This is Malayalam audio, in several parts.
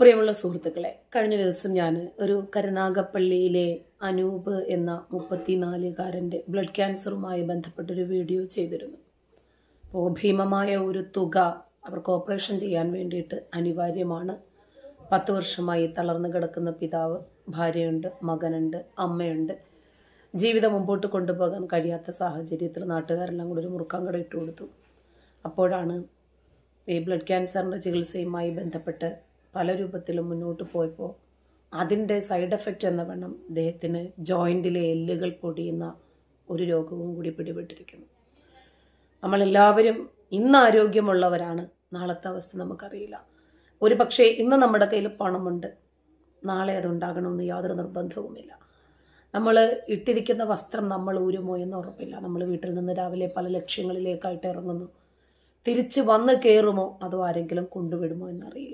പ്രിയമുള്ള സുഹൃത്തുക്കളെ, കഴിഞ്ഞ ദിവസം ഞാൻ ഒരു കരുനാഗപ്പള്ളിയിലെ അനൂപ് എന്ന 34-കാരൻ്റെ ബ്ലഡ് ക്യാൻസറുമായി ബന്ധപ്പെട്ടൊരു വീഡിയോ ചെയ്തിരുന്നു. അപ്പോൾ ഭീമമായ ഒരു തുക അവർക്ക് ഓപ്പറേഷൻ ചെയ്യാൻ വേണ്ടിയിട്ട് അനിവാര്യമാണ്. 10 വർഷമായി തളർന്നു കിടക്കുന്ന പിതാവ്, ഭാര്യയുണ്ട്, മകനുണ്ട്, അമ്മയുണ്ട്. ജീവിതം മുമ്പോട്ട് കൊണ്ടുപോകാൻ കഴിയാത്ത സാഹചര്യത്തിൽ നാട്ടുകാരെല്ലാം കൂടി ഒരു മുറുക്കാൻ കട ഇട്ട് കൊടുത്തു. അപ്പോഴാണ് ഈ ബ്ലഡ് ക്യാൻസറിൻ്റെ ചികിത്സയുമായി ബന്ധപ്പെട്ട് പല രൂപത്തിലും മുന്നോട്ട് പോയപ്പോൾ അതിൻ്റെ സൈഡ് എഫക്റ്റ് എന്ന വണ്ണം അദ്ദേഹത്തിന് ജോയിൻറ്റിലെ എല്ലുകൾ പൊടിയുന്ന ഒരു രോഗവും കൂടി പിടിപെട്ടിരിക്കുന്നു. നമ്മളെല്ലാവരും ഇന്ന് ആരോഗ്യമുള്ളവരാണ്, നാളത്തെ അവസ്ഥ നമുക്കറിയില്ല. ഒരു പക്ഷേ ഇന്ന് നമ്മുടെ കയ്യിൽ പണമുണ്ട്, നാളെ അതുണ്ടാകണമെന്ന് യാതൊരു നിർബന്ധവുമില്ല. നമ്മൾ ഇട്ടിരിക്കുന്ന വസ്ത്രം നമ്മൾ ഊരുമോ എന്ന് ഉറപ്പില്ല. നമ്മൾ വീട്ടിൽ നിന്ന് രാവിലെ പല ലക്ഷ്യങ്ങളിലേക്കായിട്ട് ഇറങ്ങുന്നു. തിരിച്ച് വന്ന് കയറുമോ അതോ ആരെങ്കിലും കൊണ്ടുവിടുമോ എന്നറിയില്ല.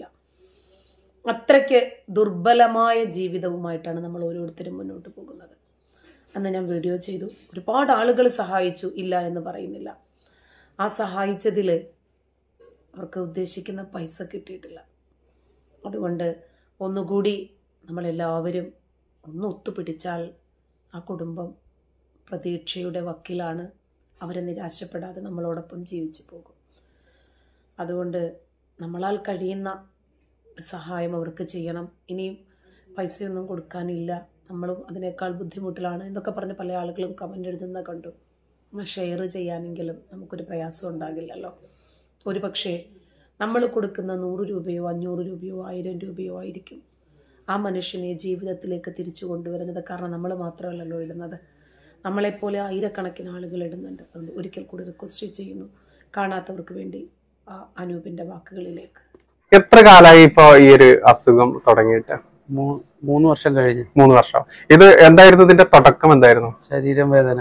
അത്രയ്ക്ക് ദുർബലമായ ജീവിതവുമായിട്ടാണ് നമ്മൾ ഓരോരുത്തരും മുന്നോട്ട് പോകുന്നത്. അന്ന് ഞാൻ വീഡിയോ ചെയ്തു. ഒരുപാട് ആളുകൾ സഹായിച്ചു, ഇല്ല എന്ന് പറയുന്നില്ല. ആ സഹായിച്ചതിൽ അവർക്ക് ഉദ്ദേശിക്കുന്ന പൈസ കിട്ടിയിട്ടില്ല. അതുകൊണ്ട് ഒന്നുകൂടി നമ്മളെല്ലാവരും ഒന്ന് ഒത്തുപിടിച്ചാൽ ആ കുടുംബം പ്രതീക്ഷയുടെ വക്കിലാണ്. അവരെ നിരാശപ്പെടാതെ നമ്മളോടൊപ്പം ജീവിച്ചു പോകും. അതുകൊണ്ട് നമ്മളാൽ കഴിയുന്ന സഹായം അവർക്ക് ചെയ്യണം. ഇനിയും പൈസയൊന്നും കൊടുക്കാനില്ല, നമ്മളും അതിനേക്കാൾ ബുദ്ധിമുട്ടിലാണ് എന്നൊക്കെ പറഞ്ഞ് പല ആളുകളും കമൻ്റ് എഴുതുന്ന കണ്ടു. ഒന്ന് ഷെയർ ചെയ്യാനെങ്കിലും നമുക്കൊരു പ്രയാസം ഉണ്ടാകില്ലല്ലോ. ഒരു പക്ഷേ നമ്മൾ കൊടുക്കുന്ന 100 രൂപയോ 500 രൂപയോ 1000 രൂപയോ ആയിരിക്കും ആ മനുഷ്യനെ ജീവിതത്തിലേക്ക് തിരിച്ചു കൊണ്ടുവരുന്നത്. കാരണം നമ്മൾ മാത്രമല്ലല്ലോ ഇടുന്നത്, നമ്മളെപ്പോലെ ആയിരക്കണക്കിന് ആളുകൾ ഇടുന്നുണ്ട്. അതുകൊണ്ട് ഒരിക്കൽ കൂടി റിക്വസ്റ്റ് ചെയ്യുന്നു, കാണാത്തവർക്ക് വേണ്ടി അനൂപിൻ്റെ വാക്കുകളിലേക്ക്. എത്ര കാലമായി ഇപ്പൊ ഈ ഒരു അസുഖം തുടങ്ങിയിട്ട്? 3 വർഷം കഴിഞ്ഞു. 3 വർഷം. ഇത് എന്തായിരുന്നു ഇതിന്റെ തുടക്കം? എന്തായിരുന്നു? ശരീരം വേദന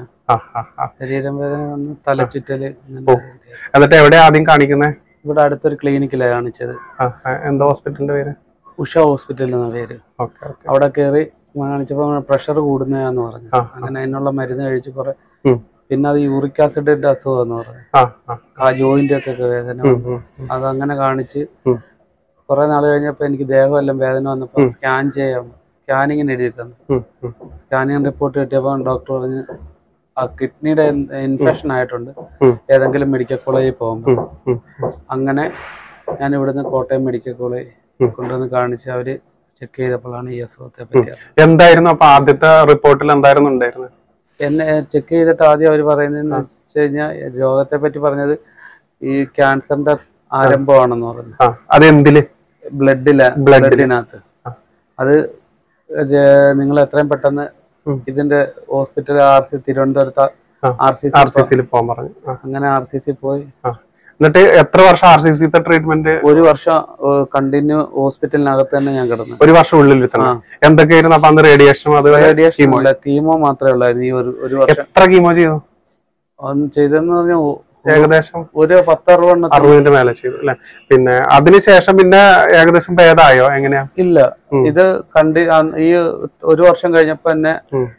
വന്ന് തലച്ചുറ്റല്. എന്നിട്ട് എവിടെ ആദ്യം കാണിക്കുന്നത്? ഇവിടെ അടുത്തൊരു ക്ലിനിക്കിലാണ് കാണിച്ചത്. എന്താ ഹോസ്പിറ്റലിന്റെ പേര്? ഉഷ ഹോസ്പിറ്റൽ എന്ന പേര്. അവിടെ കയറി കാണിച്ചപ്പോ പ്രഷർ കൂടുന്നതാന്ന് പറഞ്ഞു. അങ്ങനെ അതിനുള്ള മരുന്ന് കഴിച്ച് കുറെ. പിന്നെ അത് യൂറിക് ആസിഡിന്റെ അസുഖം എന്ന് പറഞ്ഞു. ആ ജോയിന്റ് ഒക്കെ വേദന. അതങ്ങനെ കാണിച്ച് കുറെ നാൾ കഴിഞ്ഞപ്പോ എനിക്ക് ദേഹമെല്ലാം വേദന വന്നപ്പോ സ്കാനിങ്ങിന് എഴുതി തന്നു. സ്കാനിങ് റിപ്പോർട്ട് കിട്ടിയപ്പോൾ ഡോക്ടർ പറഞ്ഞ് ആ കിഡ്നിയുടെ ഇൻഫെക്ഷൻ ആയിട്ടുണ്ട്, ഏതെങ്കിലും മെഡിക്കൽ കോളേജിൽ പോകുമ്പോൾ. അങ്ങനെ ഞാൻ ഇവിടുന്ന് കോട്ടയം മെഡിക്കൽ കോളേജ് കൊണ്ടുവന്ന് കാണിച്ച് അവര് ചെക്ക് ചെയ്തപ്പോഴാണ് ഈ അസുഖത്തെ പറ്റി. എന്തായിരുന്നു അപ്പൊ ആദ്യത്തെ റിപ്പോർട്ടിൽ എന്തായിരുന്നു ഉണ്ടായിരുന്നത്? എന്നെ ചെക്ക് ചെയ്തിട്ട് ആദ്യം അവർ പറയുന്നതെന്ന് വെച്ച് കഴിഞ്ഞാൽ രോഗത്തെ പറ്റി പറഞ്ഞത് ഈ ക്യാൻസറിന്റെ ആരംഭമാണെന്ന് പറഞ്ഞു. അതെന്തില്? ബ്ലഡിനകത്ത്. അത് നിങ്ങൾ എത്രയും പെട്ടെന്ന് ഇതിന്റെ ഹോസ്പിറ്റൽ തിരുവനന്തപുരത്ത് RCC പോകാൻ പറഞ്ഞു. അങ്ങനെ RCC പോയി. എന്നിട്ട് എത്ര വർഷം RCC ട്രീറ്റ്മെന്റ്? 1 വർഷം കണ്ടിന്യൂ ഹോസ്പിറ്റലിനകത്ത് തന്നെ ഞാൻ കിടന്നു. 1 വർഷം ഉള്ളിൽ എന്തൊക്കെയായിരുന്നു അപ്പൊ അന്ന്? റേഡിയേഷൻ കീമോ മാത്രമേ ഉള്ളായിരുന്നു. ഈ ഒരു വർഷം. എത്ര കീമോ ചെയ്തു? ചെയ്തെന്ന് പറഞ്ഞാൽ ഏകദേശം ഒരു 10-60 മേലെ ചെയ്തു അല്ലെ? പിന്നെ അതിനുശേഷം പിന്നെ ഏകദേശം ഭേദമായോ? എങ്ങനെയാ? ഇല്ല, ഇത് ഈ 1 വർഷം കഴിഞ്ഞപ്പോ തന്നെ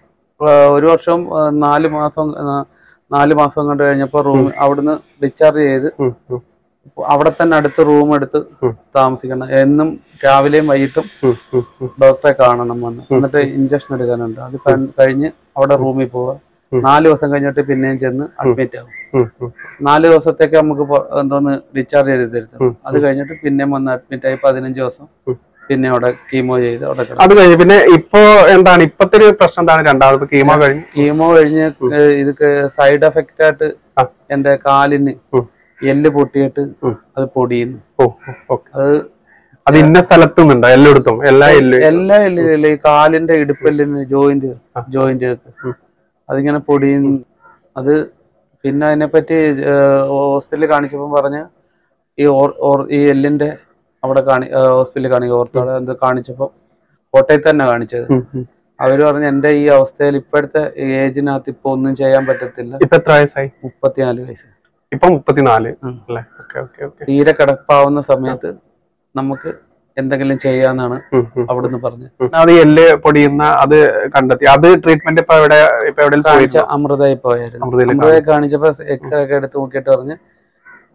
1 വർഷം 4 മാസം കൊണ്ട് കഴിഞ്ഞപ്പോ അവിടുന്ന് ഡിസ്ചാർജ് ചെയ്ത് അവിടെ തന്നെ അടുത്ത് റൂം എടുത്ത് താമസിക്കണം. എന്നും രാവിലെയും വൈകിട്ടും ഡോക്ടറെ കാണണം വന്ന്. എന്നിട്ട് ഇഞ്ചക്ഷൻ എടുക്കാനുണ്ട്. അത് കഴിഞ്ഞ് അവിടെ റൂമിൽ പോവുക. 4 ദിവസം കഴിഞ്ഞിട്ട് പിന്നെയും ചെന്ന് അഡ്മിറ്റ് ആവും. 4 ദിവസത്തേക്ക് നമുക്ക് എന്തോന്ന് ഡിസ്ചാർജ് ചെയ്ത് തരുത്തും. അത് കഴിഞ്ഞിട്ട് പിന്നെയും വന്ന് അഡ്മിറ്റ് ആയി 15 ദിവസം പിന്നെ അവിടെ കീമോ ചെയ്ത് അവിടെ. അത് കഴിഞ്ഞ് പിന്നെ ഇപ്പോ എന്താണ് ഇപ്പത്തെ ഒരു പ്രശ്നം? എന്താണ് രണ്ടാമത് കീമോ കഴിഞ്ഞ് ഇത് സൈഡ് എഫക്റ്റ് ആയിട്ട് എന്റെ കാലിന് എല്ല് പൊട്ടിയിട്ട് അത് പൊടിയുന്നു. അത് ഇന്ന സ്ഥലത്തുന്നുണ്ടോ? എല്ലായിടത്തും? എല്ലാ എല്ലും ഈ കാലിന്റെ ഇടുപ്പെല്ലിന് ജോയിന്റ് അതിങ്ങനെ പൊടിയുന്നു. അത് പിന്നെ അതിനെപ്പറ്റി ഹോസ്പിറ്റലിൽ കാണിച്ചപ്പോൾ പറഞ്ഞ് ഈ എല്ലിന്റെ അവിടെ ഹോസ്പിറ്റലിൽ ഓർത്തോടെ കാണിച്ചപ്പോൾ കോട്ടയത്ത് തന്നെ കാണിച്ചത്. അവര് പറഞ്ഞു എന്റെ ഈ അവസ്ഥയിൽ ഇപ്പോഴത്തെ ഏജിനകത്ത് ഇപ്പൊ ഒന്നും ചെയ്യാൻ പറ്റത്തില്ല. ഇപ്പൊ എത്ര വയസ്സായി? 34 വയസ്സ്. ഇപ്പൊ 34. തീരെ കിടപ്പാവുന്ന സമയത്ത് നമുക്ക് എന്തെങ്കിലും ചെയ്യാന്നാണ് അവിടുന്ന് പറഞ്ഞത്. അത് എല്ല് പൊടിയുന്ന അത് കണ്ടെത്തി. അത് ട്രീറ്റ്മെന്റ് ഇപ്പൊ എവിടെ കാണിച്ച? അമൃതയിൽ പോയായിരുന്നു. അമൃതയിൽ കാണിച്ചപ്പോ എക്സ്റേ ഒക്കെ എടുത്ത് നോക്കിയിട്ട് പറഞ്ഞ്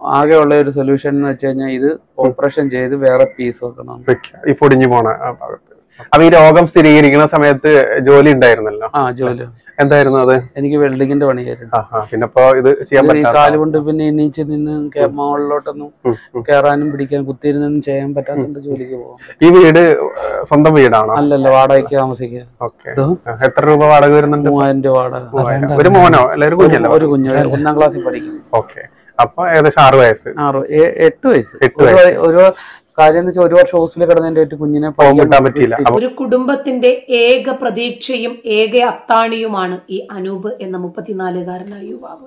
ആകെയുള്ള ഒരു സൊല്യൂഷൻ എന്ന് വെച്ച് കഴിഞ്ഞാൽ ഇത് ഓപ്പറേഷൻ ചെയ്ത് വേറെ പീസ് വെക്കണം. ഈ പൊടിഞ്ഞു പോണ ഭാഗത്ത്. അപ്പൊ ഈ രോഗം സ്ഥിരീകരിക്കുന്ന സമയത്ത് ജോലി ഉണ്ടായിരുന്നല്ലോ? ജോലി എന്തായിരുന്നു അത്? എനിക്ക് വെൽഡിങ്ങിന്റെ പണിയായിരുന്നു. പിന്നെ ഇത് ചെയ്യാൻ ഈ കാലുകൊണ്ട് പിന്നെ എണീച്ച് നിന്ന് മുകളിലോട്ടൊന്നും കയറാനും പിടിക്കാനും കുത്തിയിരുന്നൊന്നും ചെയ്യാൻ പറ്റാത്തതുകൊണ്ട് ജോലിക്ക് പോകാം. ഈ വീട് സ്വന്തം വീടാണോ? അല്ലല്ല, വാടകയ്ക്ക് താമസിക്കുക. എത്ര രൂപ വാടക വരുന്നുണ്ട്? 3000 രൂപ വാടക. ഒരു മോനോ അല്ല ഒരു കുഞ്ഞല്ലോ? ഒരു കുഞ്ഞ് 1ാം ക്ലാസ്സിൽ പഠിക്കും. ഓക്കെ. അപ്പൊ ഏകദേശം 6 വയസ്സ് 8 വയസ്സ്. ഒരു കാര്യം എന്ന് വെച്ചാൽ 1 വർഷം ഹോസ്റ്റലിൽ കിടന്നതിന്റെ കുഞ്ഞിനെ കിട്ടാൻ പറ്റിയില്ല. ഒരു കുടുംബത്തിന്റെ ഏക പ്രതീക്ഷയും ഏക അത്താണിയുമാണ് ഈ അനൂപ് എന്ന 34-കാരനായ യുവാവ്.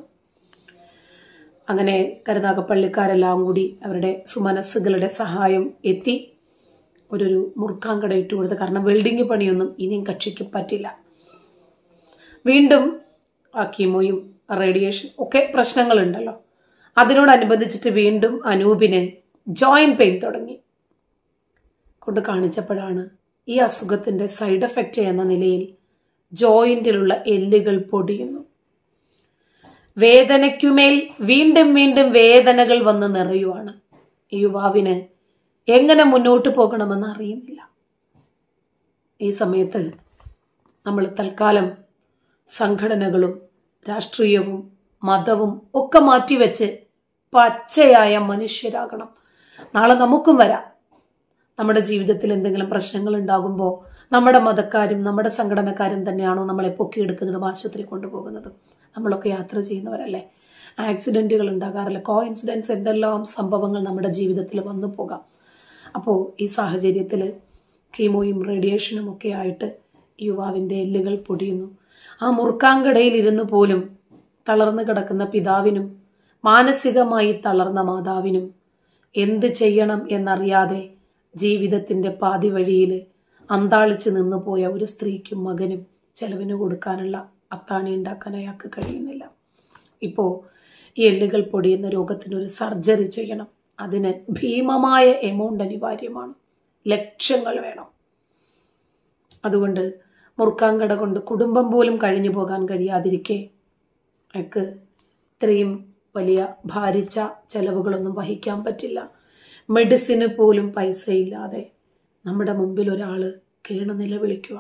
അങ്ങനെ കരുനാഗപ്പള്ളിക്കാരെല്ലാം കൂടി അവരുടെ സുമനസ്സുകളുടെ സഹായം എത്തി ഒരു മുറുക്കാങ്കട ഇട്ട് കൊടുത്ത്. കാരണം വെൽഡിങ് പണിയൊന്നും ഇനിയും കക്ഷിക്ക് പറ്റില്ല. വീണ്ടും കീമോയും റേഡിയേഷൻ ഒക്കെ പ്രശ്നങ്ങളുണ്ടല്ലോ. അതിനോടനുബന്ധിച്ചിട്ട് വീണ്ടും അനൂപിന് ജോയിന്റ് പെയിൻ തുടങ്ങി. കൊണ്ട് കാണിച്ചപ്പോഴാണ് ഈ അസുഖത്തിന്റെ സൈഡ് എഫക്റ്റ് എന്ന നിലയിൽ ജോയിന്റിലുള്ള എല്ലുകൾ പൊടിയുന്നു. വേദനയ്ക്കുമേൽ വീണ്ടും വീണ്ടും വേദനകൾ വന്ന് നിറയുവാണ്. ഈ യുവാവിന് എങ്ങനെ മുന്നോട്ട് പോകണമെന്ന് അറിയുന്നില്ല. ഈ സമയത്ത് നമ്മൾ തൽക്കാലം സംഘടനകളും രാഷ്ട്രീയവും മതവും ഒക്കെ മാറ്റിവെച്ച് പച്ചയായ മനുഷ്യരാകണം. നാളെ നമുക്കും വരാം. നമ്മുടെ ജീവിതത്തിൽ എന്തെങ്കിലും പ്രശ്നങ്ങൾ ഉണ്ടാകുമ്പോൾ നമ്മുടെ മതക്കാരും നമ്മുടെ സംഘടനക്കാരും തന്നെയാണോ നമ്മളെ പൊക്കിയെടുക്കുന്നതും ആശുപത്രി കൊണ്ടുപോകുന്നതും? നമ്മളൊക്കെ യാത്ര ചെയ്യുന്നവരല്ലേ. ആക്സിഡന്റുകൾ ഉണ്ടാകാറില്ല. കോയിൻസിഡൻസ് എന്തെല്ലാം സംഭവങ്ങൾ നമ്മുടെ ജീവിതത്തിൽ വന്നു പോകാം. അപ്പോൾ ഈ സാഹചര്യത്തിൽ കീമോയും റേഡിയേഷനും ഒക്കെ ആയിട്ട് യുവാവിൻ്റെ എല്ലുകൾ പൊടിയുന്നു. ആ മുറുക്കാങ്കടയിൽ ഇരുന്ന് പോലും തളർന്നു കിടക്കുന്ന പിതാവിനും മാനസികമായി തളർന്ന മാതാവിനും എന്ത് ചെയ്യണം എന്നറിയാതെ ജീവിതത്തിൻ്റെ പാതി വഴിയിൽ അന്താളിച്ച് നിന്നുപോയ ഒരു സ്ത്രീക്കും മകനും ചെലവിന് കൊടുക്കാനുള്ള അത്താണി ഉണ്ടാക്കാൻ അയാൾക്ക് കഴിയുന്നില്ല. ഇപ്പോൾ ഈ എല്ലുകൾ പൊടിയുന്ന രോഗത്തിനൊരു സർജറി ചെയ്യണം. അതിന് ഭീമമായ എമൗണ്ട് അനിവാര്യമാണ്. ലക്ഷങ്ങൾ വേണം. അതുകൊണ്ട് മുറുക്കാങ്കട കൊണ്ട് കുടുംബം പോലും കഴിഞ്ഞു പോകാൻ കഴിയാതിരിക്കെ അയാൾക്ക് ഇത്രയും വലിയ ഭാരിച്ച ചെലവുകളൊന്നും വഹിക്കാൻ പറ്റില്ല. മെഡിസിന് പോലും പൈസയില്ലാതെ നമ്മുടെ മുമ്പിൽ ഒരാൾ കേണു നിലവിളിക്കുക.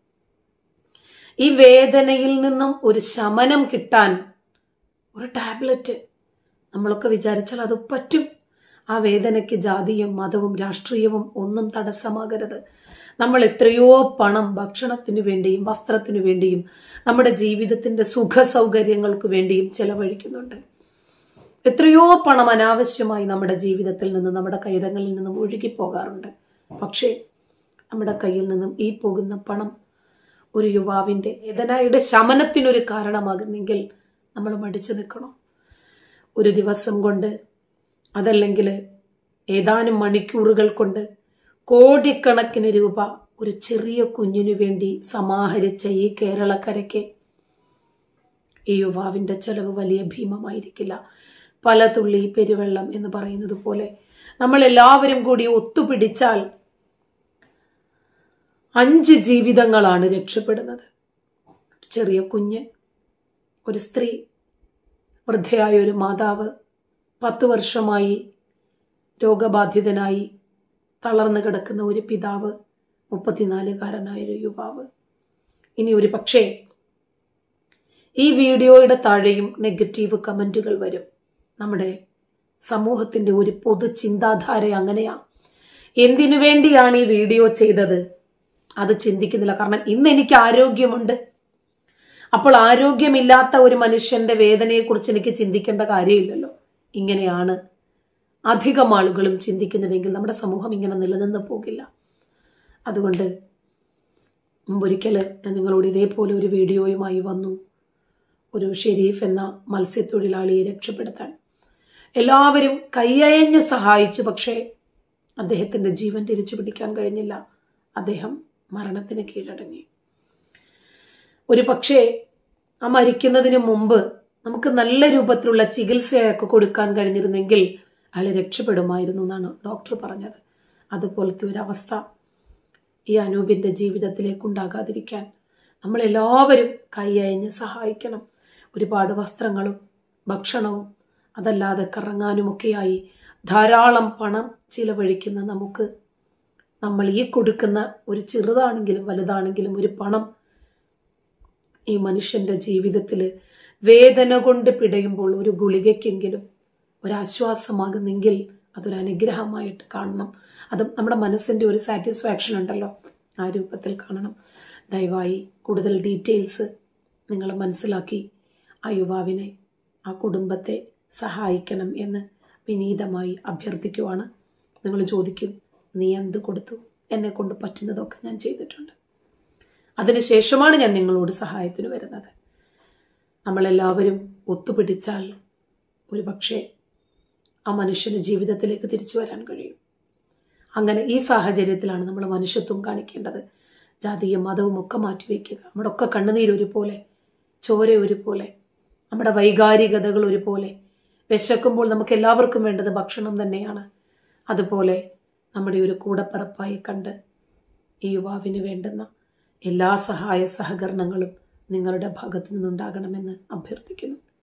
ഈ വേദനയിൽ നിന്നും ഒരു ശമനം കിട്ടാൻ ഒരു ടാബ്ലറ്റ് നമ്മളൊക്കെ വിചാരിച്ചാൽ അത് പറ്റും. ആ വേദനയ്ക്ക് ജാതിയും മതവും രാഷ്ട്രീയവും ഒന്നും തടസ്സമാകരുത്. നമ്മൾ എത്രയോ പണം ഭക്ഷണത്തിനു വേണ്ടിയും വസ്ത്രത്തിനു വേണ്ടിയും നമ്മുടെ ജീവിതത്തിന്റെ സുഖ സൗകര്യങ്ങൾക്ക് വേണ്ടിയും ചെലവഴിക്കുന്നുണ്ട്. എത്രയോ പണം അനാവശ്യമായി നമ്മുടെ ജീവിതത്തിൽ നിന്നും നമ്മുടെ കൈരങ്ങളിൽ നിന്നും ഒഴുകിപ്പോകാറുണ്ട്. പക്ഷേ നമ്മുടെ കയ്യിൽ നിന്നും ഈ പോകുന്ന പണം ഒരു യുവാവിൻ്റെ വേദനയുടെ ശമനത്തിനൊരു കാരണമാകുന്നെങ്കിൽ നമ്മൾ മടിച്ചു നിൽക്കണം. ഒരു ദിവസം കൊണ്ട് അതല്ലെങ്കിൽ ഏതാനും മണിക്കൂറുകൾ കൊണ്ട് കോടിക്കണക്കിന് രൂപ ഒരു ചെറിയ കുഞ്ഞിനു വേണ്ടി സമാഹരിച്ച ഈ കേരളക്കരയ്ക്ക് ഈ യുവാവിൻ്റെ ചെലവ് വലിയ ഭീമമായിരിക്കില്ല. പല തുള്ളി പെരുവെള്ളം എന്ന് പറയുന്നത് പോലെ നമ്മൾ എല്ലാവരും കൂടി ഒത്തുപിടിച്ചാൽ 5 ജീവിതങ്ങളാണ് രക്ഷപ്പെടുന്നത്. ചെറിയ കുഞ്ഞ്, ഒരു സ്ത്രീ, വൃദ്ധയായ ഒരു മാതാവ്, 10 വർഷമായി രോഗബാധിതനായി തളർന്നു കിടക്കുന്ന ഒരു പിതാവ്, 34-കാരനായൊരു യുവാവ്. ഇനി ഒരു പക്ഷേ ഈ വീഡിയോയുടെ താഴെയും നെഗറ്റീവ് കമൻറ്റുകൾ വരും. നമ്മുടെ സമൂഹത്തിൻ്റെ ഒരു പൊതു ചിന്താധാര അങ്ങനെയാ. എന്തിനു വേണ്ടിയാണ് ഈ വീഡിയോ ചെയ്തത് അത് ചിന്തിക്കുന്നില്ല. കാരണം ഇന്ന് എനിക്ക് ആരോഗ്യമുണ്ട്. അപ്പോൾ ആരോഗ്യമില്ലാത്ത ഒരു മനുഷ്യന്റെ വേദനയെക്കുറിച്ച് എനിക്ക് ചിന്തിക്കേണ്ട കാര്യമില്ലല്ലോ. ഇങ്ങനെയാണ് അധികം ആളുകളും ചിന്തിക്കുന്നതെങ്കിൽ നമ്മുടെ സമൂഹം ഇങ്ങനെ നിലനിന്ന് പോകില്ല. അതുകൊണ്ട് മുമ്പൊരിക്കൽ ഞാൻ നിങ്ങളോട് ഇതേപോലെ ഒരു വീഡിയോയുമായി വന്നു. ഒരു ഷെരീഫ് എന്ന മത്സ്യത്തൊഴിലാളിയെ രക്ഷപ്പെടുത്താൻ എല്ലാവരും കൈയയഞ്ഞ് സഹായിച്ചു. പക്ഷേ അദ്ദേഹത്തിൻ്റെ ജീവൻ തിരിച്ചു പിടിക്കാൻ കഴിഞ്ഞില്ല. അദ്ദേഹം മരണത്തിന് കീഴടങ്ങി. ഒരു പക്ഷേ ആ മരിക്കുന്നതിന് മുമ്പ് നമുക്ക് നല്ല രൂപത്തിലുള്ള ചികിത്സയൊക്കെ കൊടുക്കാൻ കഴിഞ്ഞിരുന്നെങ്കിൽ അയാൾ രക്ഷപ്പെടുമായിരുന്നു എന്നാണ് ഡോക്ടർ പറഞ്ഞത്. അതുപോലത്തെ ഒരവസ്ഥ ഈ അനൂപിൻ്റെ ജീവിതത്തിലേക്കുണ്ടാകാതിരിക്കാൻ നമ്മളെല്ലാവരും കൈയയഞ്ഞ് സഹായിക്കണം. ഒരുപാട് വസ്ത്രങ്ങളും ഭക്ഷണവും അതല്ലാതെ കറങ്ങാനുമൊക്കെയായി ധാരാളം പണം ചിലവഴിക്കുന്ന നമുക്ക് നമ്മൾ ഈ കൊടുക്കുന്ന ഒരു ചെറുതാണെങ്കിലും വലുതാണെങ്കിലും ഒരു പണം ഈ മനുഷ്യന്റെ ജീവിതത്തിൽ വേദന കൊണ്ട് പിടയുമ്പോൾ ഒരു ഗുളികയ്ക്കെങ്കിലും ഒരാശ്വാസമാകുന്നെങ്കിൽ അതൊരു അനുഗ്രഹമായിട്ട് കാണണം. അത് നമ്മുടെ മനസ്സിൻ്റെ ഒരു സാറ്റിസ്ഫാക്ഷൻ ഉണ്ടല്ലോ, ആ രൂപത്തിൽ കാണണം. ദയവായി കൂടുതൽ ഡീറ്റെയിൽസ് നിങ്ങൾ മനസ്സിലാക്കി ആ യുവാവിനെ, ആ കുടുംബത്തെ സഹായിക്കണം എന്ന് വിനീതമായി അഭ്യർത്ഥിക്കുവാണ്. നിങ്ങൾ ചോദിക്കും, നീ എന്ത് കൊടുത്തു? എന്നെ കൊണ്ട് പറ്റുന്നതൊക്കെ ഞാൻ ചെയ്തിട്ടുണ്ട്. അതിനുശേഷമാണ് ഞാൻ നിങ്ങളോട് സഹായത്തിന് വരുന്നത്. നമ്മളെല്ലാവരും ഒത്തുപിടിച്ചാൽ ഒരു പക്ഷേ ആ മനുഷ്യന് ജീവിതത്തിലേക്ക് തിരിച്ചു വരാൻ കഴിയും. അങ്ങനെ ഈ സാഹചര്യത്തിലാണ് നമ്മൾ മനുഷ്യത്വം കാണിക്കേണ്ടത്. ജാതിയും മതവും ഒക്കെ മാറ്റിവെക്കുക. നമ്മുടെ ഒക്കെ കണ്ണുനീരൊരുപോലെ, ചോര ഒരുപോലെ, നമ്മുടെ വൈകാരികതകൾ ഒരുപോലെ. വിശക്കുമ്പോൾ നമുക്ക് എല്ലാവർക്കും വേണ്ടത് ഭക്ഷണം തന്നെയാണ്. അതുപോലെ നമ്മുടെ ഒരു കൂടപ്പിറപ്പായി കണ്ട് ഈ യുവാവിന് വേണ്ടുന്ന എല്ലാ സഹായ സഹകരണങ്ങളും നിങ്ങളുടെ ഭാഗത്തു നിന്നുണ്ടാകണമെന്ന് അഭ്യർത്ഥിക്കുന്നു.